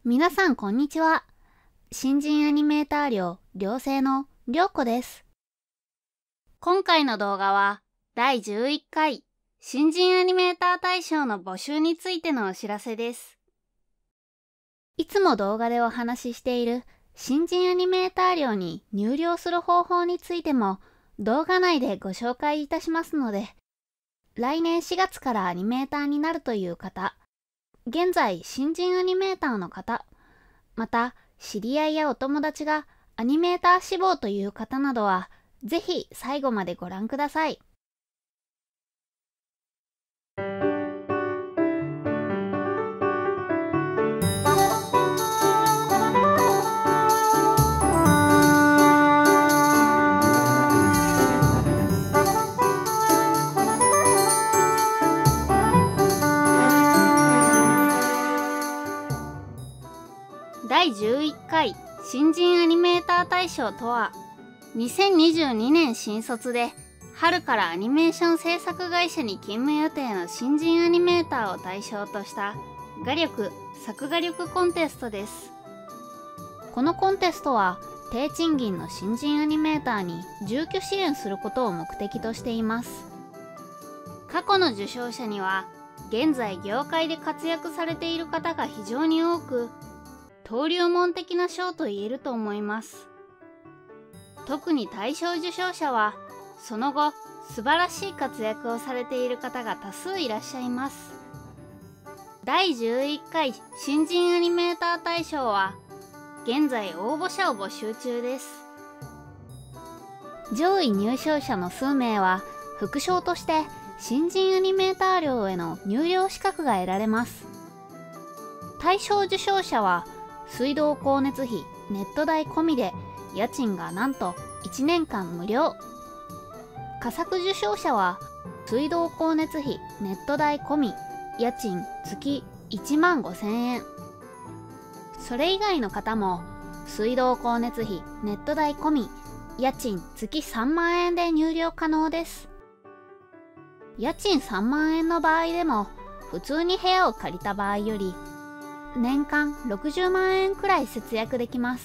皆さんこんにちは。新人アニメーター寮寮生の寮子です。今回の動画は第11回新人アニメーター大賞の募集についてのお知らせです。いつも動画でお話ししている新人アニメーター寮に入寮する方法についても動画内でご紹介いたしますので、来年4月からアニメーターになるという方、現在新人アニメーターの方、また知り合いやお友達がアニメーター志望という方などはぜひ最後までご覧ください。第11回新人アニメーター大賞とは、2022年新卒で春からアニメーション制作会社に勤務予定の新人アニメーターを対象とした画力・作画力コンテストです。このコンテストは低賃金の新人アニメーターに住居支援することを目的としています。過去の受賞者には現在業界で活躍されている方が非常に多く、登竜門的な賞と言えると思います。特に大賞受賞者はその後素晴らしい活躍をされている方が多数いらっしゃいます。第11回新人アニメーター大賞は現在応募者を募集中です。上位入賞者の数名は副賞として新人アニメーター寮への入寮資格が得られます。大賞受賞者は水道光熱費、ネット代込みで家賃がなんと1年間無料。佳作受賞者は水道光熱費、ネット代込み、家賃月1万5,000円。それ以外の方も水道光熱費、ネット代込み、家賃月3万円で入寮可能です。家賃3万円の場合でも普通に部屋を借りた場合より年間60万円くらい節約できます。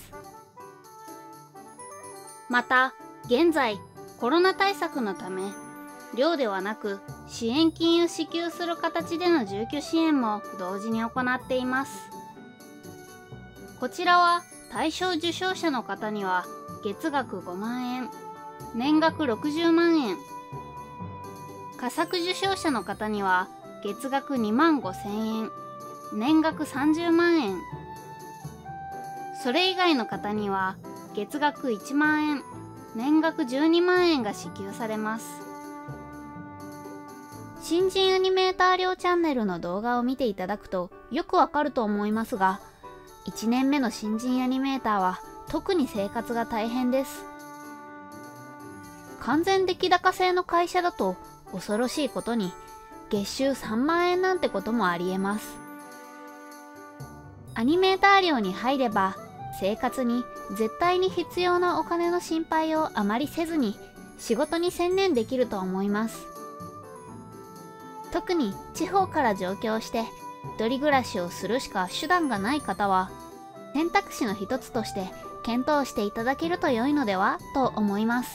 また現在コロナ対策のため寮ではなく支援金を支給する形での住居支援も同時に行っています。こちらは大賞受賞者の方には月額5万円、年額60万円。佳作受賞者の方には月額2万5,000円、年額30万円。それ以外の方には月額1万円、年額12万円が支給されます。新人アニメーター寮チャンネルの動画を見ていただくとよくわかると思いますが、1年目の新人アニメーターは特に生活が大変です。完全出来高制の会社だと恐ろしいことに月収3万円なんてこともありえます。アニメーター寮に入れば生活に絶対に必要なお金の心配をあまりせずに仕事に専念できると思います。特に地方から上京して一人暮らしをするしか手段がない方は選択肢の一つとして検討していただけると良いのではと思います。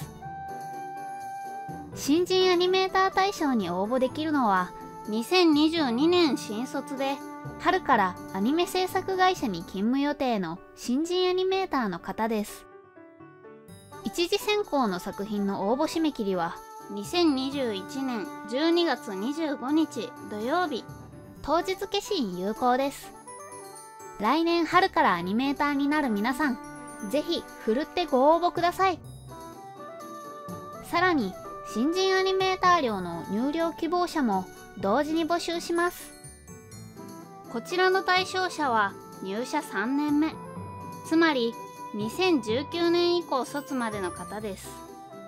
新人アニメーター大賞に応募できるのは2022年新卒で春からアニメ制作会社に勤務予定の新人アニメーターの方です。一次選考の作品の応募締め切りは2021年12月25日土曜日、当日消印有効です。来年春からアニメーターになる皆さん、ぜひふるってご応募ください。さらに新人アニメーター寮の入寮希望者も同時に募集します。こちらの対象者は入社3年目、つまり2019年以降卒までの方です。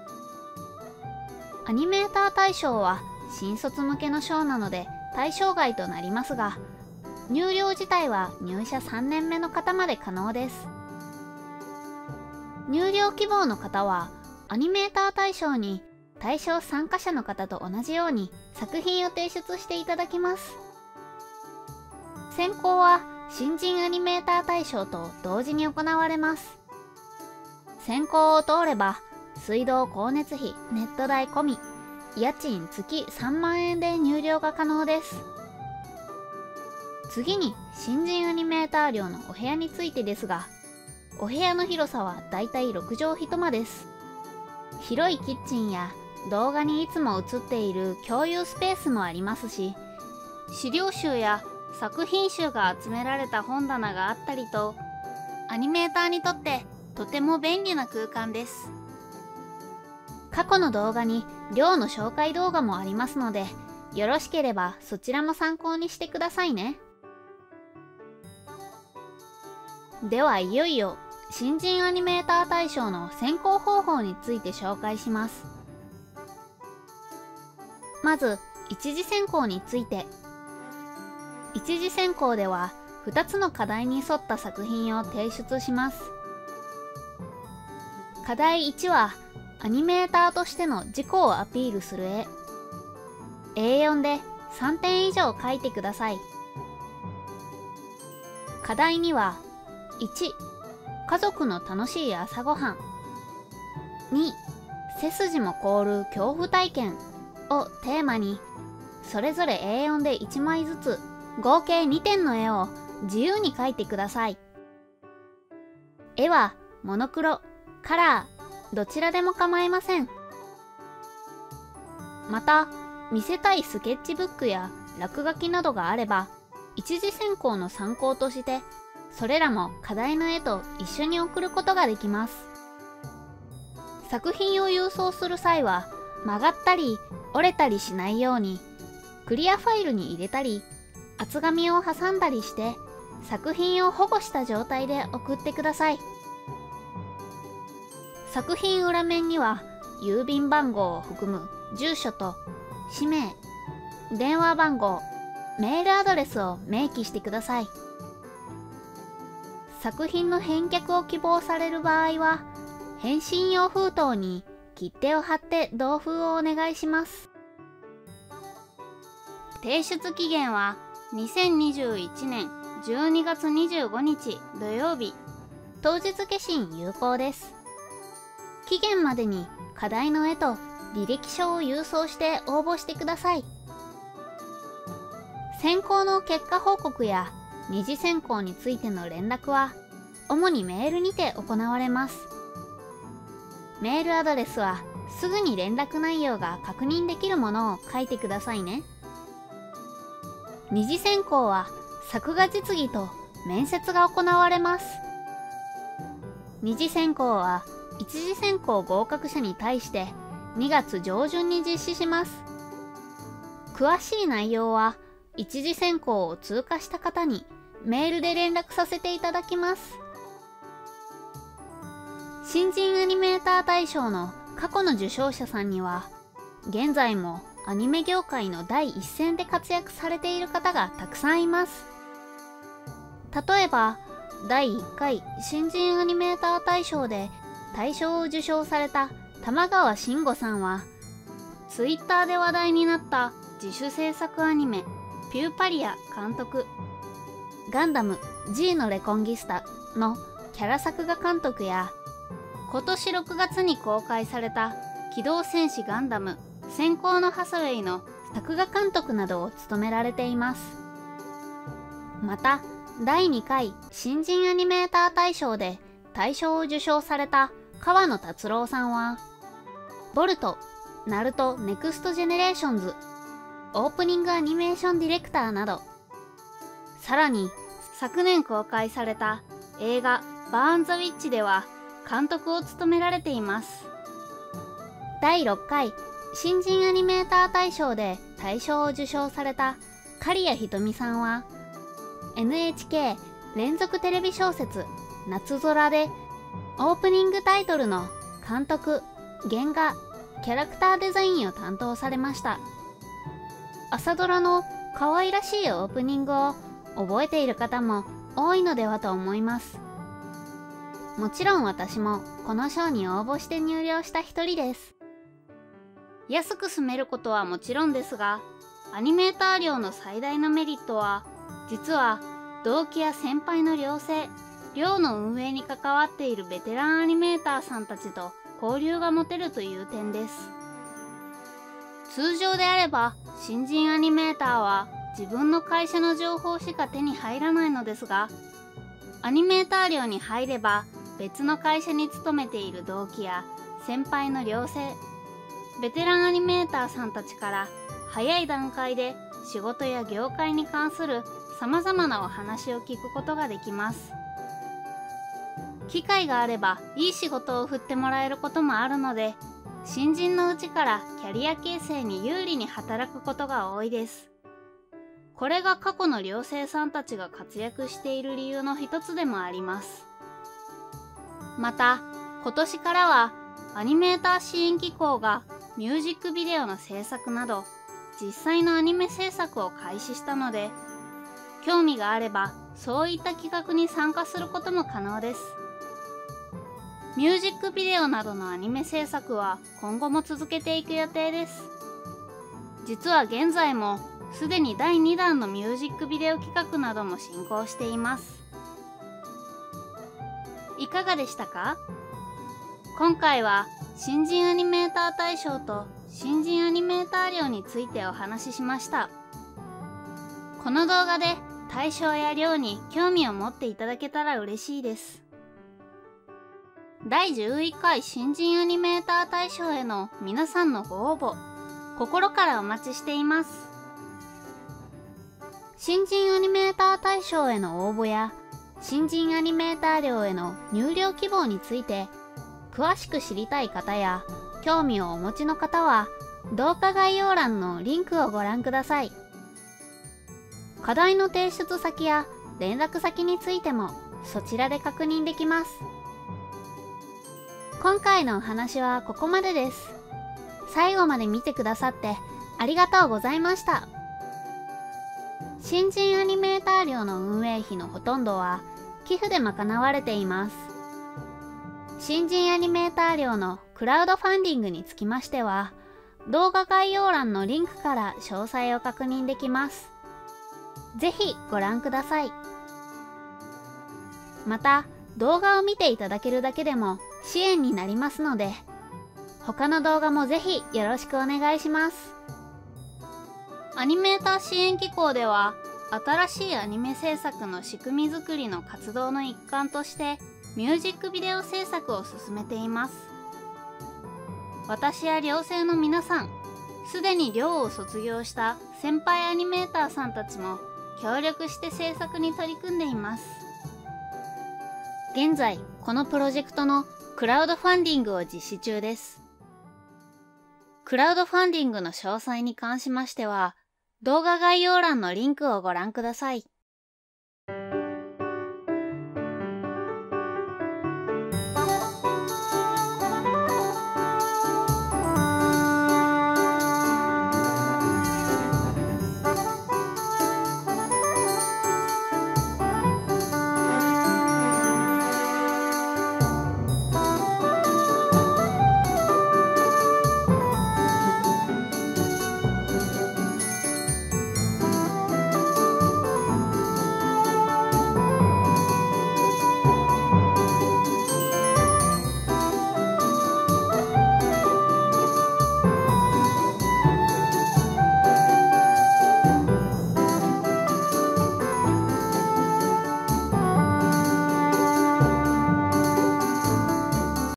アニメーター大賞は新卒向けの賞なので対象外となりますが、入寮自体は入社3年目の方まで可能です。入寮希望の方はアニメーター大賞に対象参加者の方と同じように作品を提出していただきます。選考は新人アニメーター大賞と同時に行われます。選考を通れば水道光熱費ネット代込み家賃月3万円で入寮が可能です。次に新人アニメーター寮のお部屋についてですが、お部屋の広さはだいたい6畳一間です。広いキッチンや動画にいつも映っている共有スペースもありますし、資料集や作品集が集められた本棚があったりと、アニメーターにとってとても便利な空間です。過去の動画に寮の紹介動画もありますので、よろしければそちらも参考にしてくださいね。ではいよいよ新人アニメーター大賞の選考方法について紹介します。まず一次選考について。一次選考では2つの課題に沿った作品を提出します。課題1はアニメーターとしての自己をアピールする絵。A4 で3点以上描いてください。課題2は1、家族の楽しい朝ごはん。2、背筋も凍る恐怖体験をテーマに、それぞれ A4 で1枚ずつ合計2点の絵を自由に描いてください。絵はモノクロ、カラー、どちらでも構いません。また、見せたいスケッチブックや落書きなどがあれば、一次選考の参考として、それらも課題の絵と一緒に送ることができます。作品を郵送する際は、曲がったり折れたりしないように、クリアファイルに入れたり、厚紙を挟んだりして、作品を保護した状態で送ってください。作品裏面には、郵便番号を含む住所と氏名、電話番号、メールアドレスを明記してください。作品の返却を希望される場合は、返信用封筒に切手を貼って同封をお願いします。提出期限は2021年12月25日土曜日、当日消印有効です。期限までに課題の絵と履歴書を郵送して応募してください。選考の結果報告や二次選考についての連絡は主にメールにて行われます。メールアドレスはすぐに連絡内容が確認できるものを書いてくださいね。二次選考は作画実技と面接が行われます。二次選考は一次選考合格者に対して2月上旬に実施します。詳しい内容は一次選考を通過した方にメールで連絡させていただきます。新人アニメーター大賞の過去の受賞者さんには、現在もアニメ業界の第一線で活躍されている方がたくさんいます。例えば、第1回新人アニメーター大賞で大賞を受賞された玉川慎吾さんは、ツイッターで話題になった自主制作アニメピューパリア監督、ガンダム G のレコンギスタのキャラ作画監督や、今年6月に公開された機動戦士ガンダム閃光のハサウェイの作画監督などを務められています。また、第2回新人アニメーター大賞で大賞を受賞された川野達郎さんは、ボルト、ナルトネクストジェネレーションズ、オープニングアニメーションディレクターなど、さらに昨年公開された映画バーン・ザ・ウィッチでは監督を務められています。第6回新人アニメーター大賞で大賞を受賞された刈谷ひとみさんは、 NHK 連続テレビ小説夏空でオープニングタイトルの監督、原画、キャラクターデザインを担当されました。朝ドラの可愛らしいオープニングを覚えている方も多いのではと思います。もちろん私もこの賞に応募して入寮した一人です。安く住めることはもちろんですが、アニメーター寮の最大のメリットは、実は同期や先輩の寮生、寮の運営に関わっているベテランアニメーターさんたちと交流が持てるという点です。通常であれば新人アニメーターは自分の会社の情報しか手に入らないのですが、アニメーター寮に入れば別の会社に勤めている同期や先輩の寮生、ベテランアニメーターさんたちから早い段階で仕事や業界に関する様々なお話を聞くことができます。機会があればいい仕事を振ってもらえることもあるので、新人のうちからキャリア形成に有利に働くことが多いです。これが過去の寮生さんたちが活躍している理由の一つでもあります。また、今年からはアニメーター支援機構がミュージックビデオの制作など実際のアニメ制作を開始したので、興味があればそういった企画に参加することも可能です。ミュージックビデオなどのアニメ制作は今後も続けていく予定です。実は現在もすでに第2弾のミュージックビデオ企画なども進行しています。いかがでしたか？今回は新人アニメーター大賞と新人アニメーター寮についてお話ししました。この動画で大賞や寮に興味を持っていただけたら嬉しいです。第11回新人アニメーター大賞への皆さんのご応募、心からお待ちしています。新人アニメーター大賞への応募や新人アニメーター寮への入寮希望について詳しく知りたい方や興味をお持ちの方は動画概要欄のリンクをご覧ください。課題の提出先や連絡先についてもそちらで確認できます。今回のお話はここまでです。最後まで見てくださってありがとうございました。新人アニメーター寮の運営費のほとんどは寄付で賄われています。新人アニメーター寮のクラウドファンディングにつきましては、動画概要欄のリンクから詳細を確認できます。ぜひご覧ください。また、動画を見ていただけるだけでも支援になりますので、他の動画もぜひよろしくお願いします。アニメーター支援機構では、新しいアニメ制作の仕組み作りの活動の一環として、ミュージックビデオ制作を進めています。私や寮生の皆さん、すでに寮を卒業した先輩アニメーターさんたちも協力して制作に取り組んでいます。現在、このプロジェクトのクラウドファンディングを実施中です。クラウドファンディングの詳細に関しましては、動画概要欄のリンクをご覧ください。